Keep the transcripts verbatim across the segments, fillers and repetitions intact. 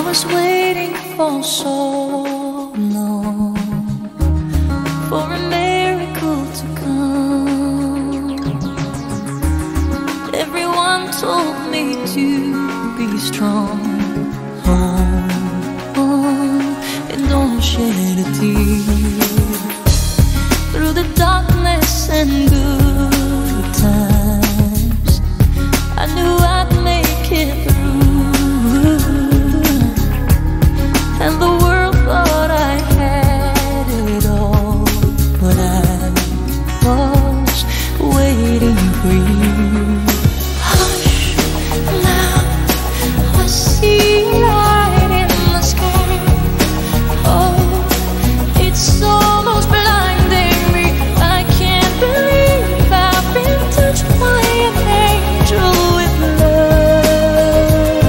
was waiting for so long for a miracle to come. Everyone told me to be strong, hold on, and don't shed a tear. Through the darkness and good times, I knew I'd make it through. And the world thought I had it all, but I was waiting for you. Hush, now I see a light in the sky. Oh, it's almost blinding me. I can't believe I've been touched by an angel with love.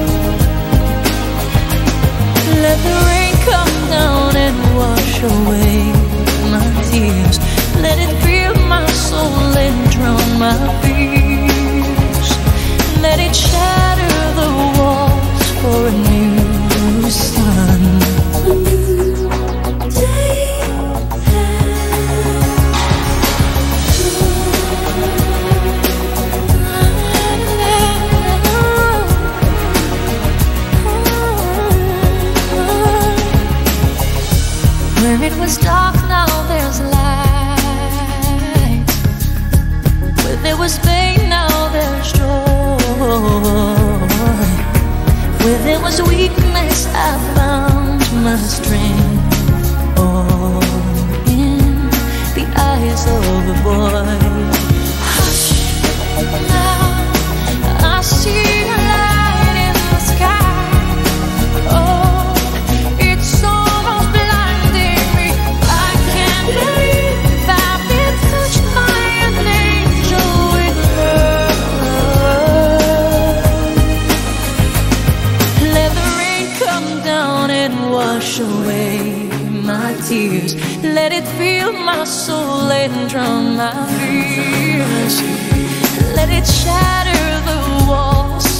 Let the rain come down and wash away my tears. Let it fill my soul and drown my fears. Let it shatter the walls for a new sun. A new day. Where it was dark, now there's light. Where there was pain, now there's joy. Where there was weakness, I found my strength. All in the eyes of a boy. Hush, now I see a light in the sky. Oh, it's almost blinding me. I can't believe I've been touched by an angel with love. Let the rain come down and wash away my tears. Let it fill my soul and drown my fears. Let it shatter the walls